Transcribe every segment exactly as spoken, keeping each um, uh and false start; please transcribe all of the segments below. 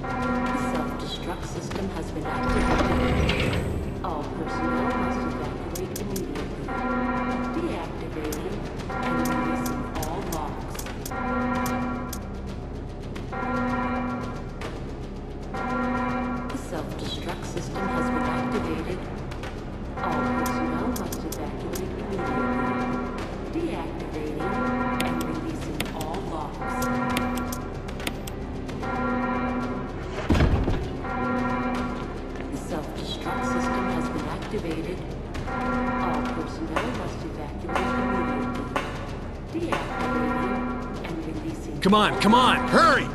The self-destruct system has been activated. All personnel must evacuate immediately. Deactivating and releasing all locks. The self-destruct system has been activated. All personnel must evacuate immediately. Deactivating and releasing all locks. The self-destruct system has been activated. All personnel must evacuate immediately. Deactivating and releasing. Come on, come on, hurry!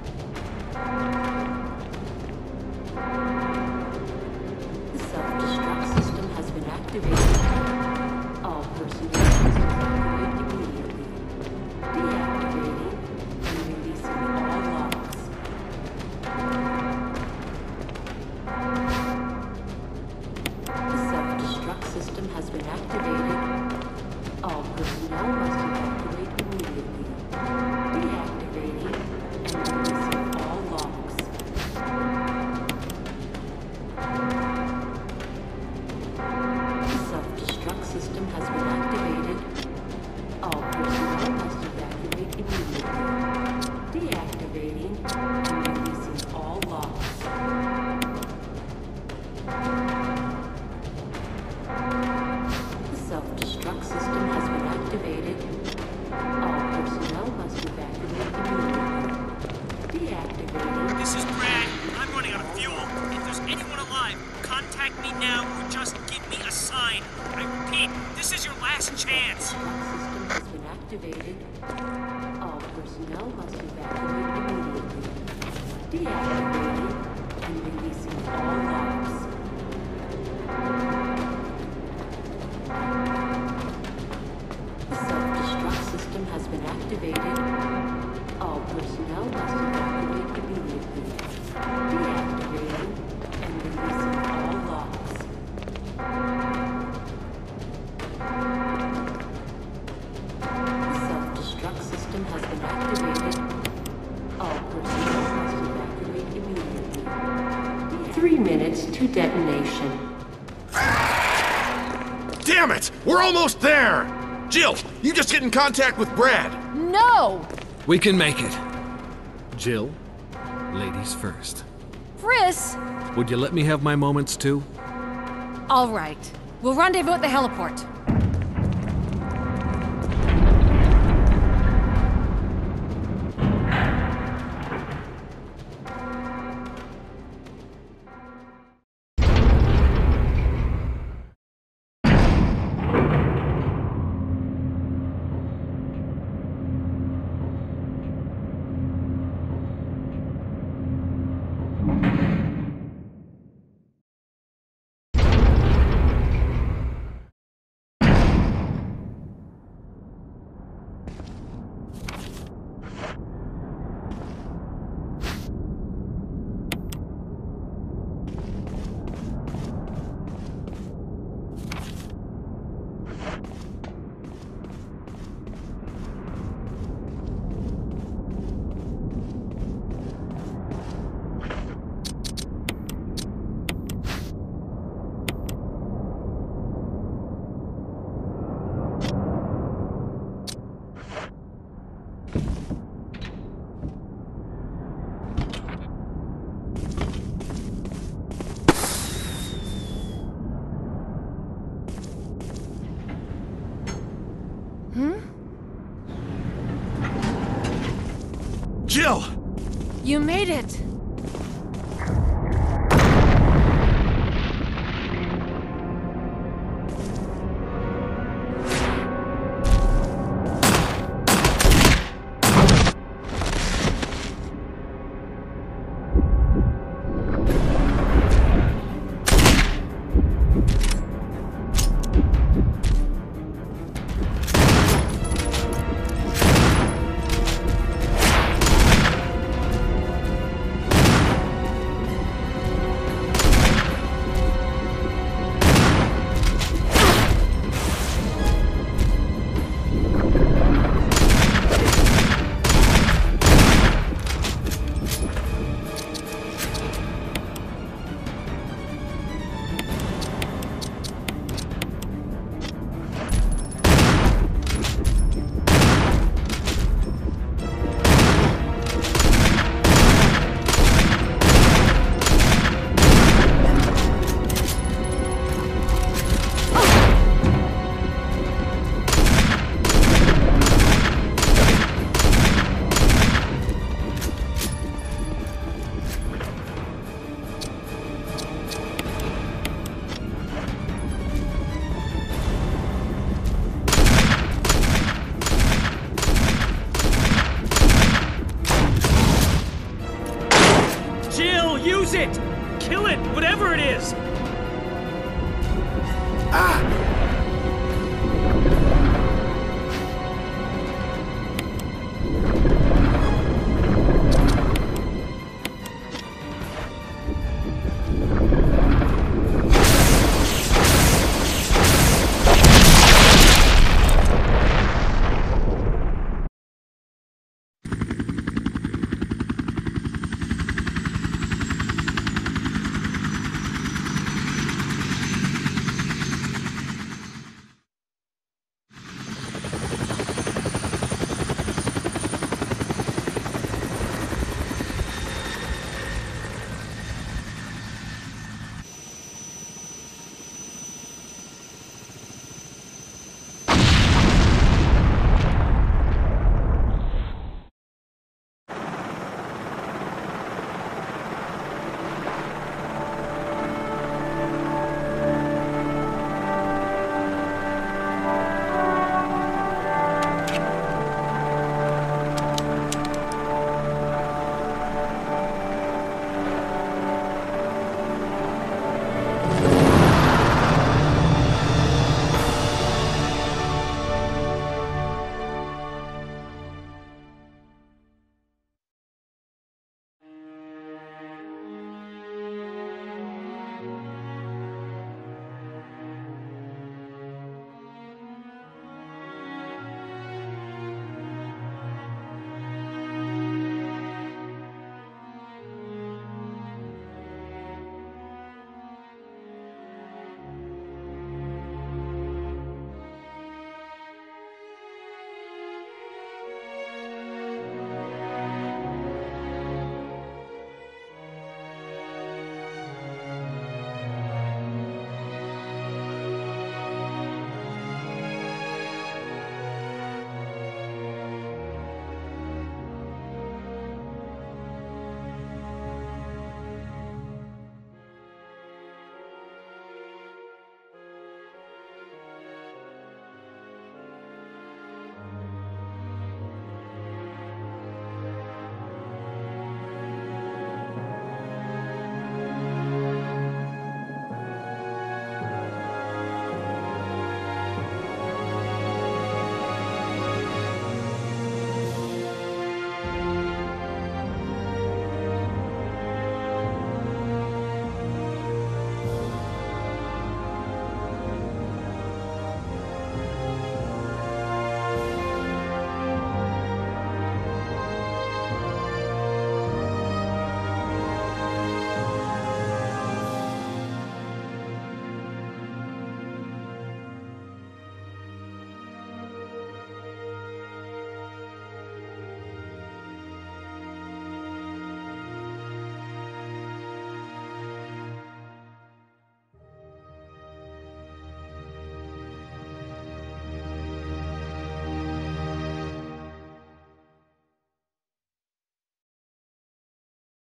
The self-destruct system has been activated. All personnel must evacuate immediately. Deactivating and releasing all locks. The self-destruct system has been activated. All personnel must evacuate immediately. Deactivating and releasing all locks. The self-destruct system has been activated. All personnel must evacuate immediately. Deactivating and releasing all locks. The self-destruct system has been activated. All personnel must evacuate immediately. Deactivating. This is Brad. I'm running out of fuel. If there's anyone alive, contact me now or just give me a sign. I repeat, this is your last chance. The self-destruct system has been activated. All personnel must evacuate immediately. Deactivating and releasing all locks. The self-destruct system has been activated. All personnel must evacuate immediately. Deactivating and releasing all locks. The self-destruct system has been activated. All personnel must evacuate immediately. Three minutes to detonation. Damn it! We're almost there! Jill, you just get in contact with Brad. No! We can make it. Jill, ladies first. Friss! Would you let me have my moments too? All right. We'll rendezvous at the heliport. Jill! You made it! use it! Kill it, whatever it is! Ah!